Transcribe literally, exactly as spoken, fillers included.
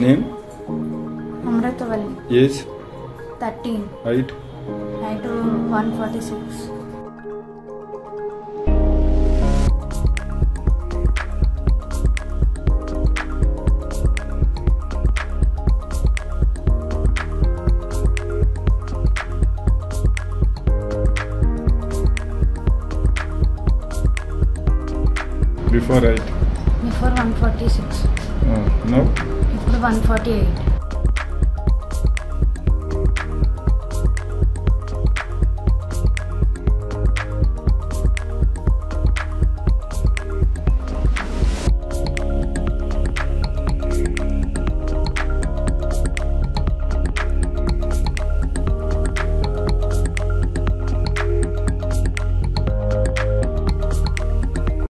Name? Amritavalli. Age? thirteen. Height? Height one forty-six. Before height? Before one forty-six. Uh, now? Now one forty-eight.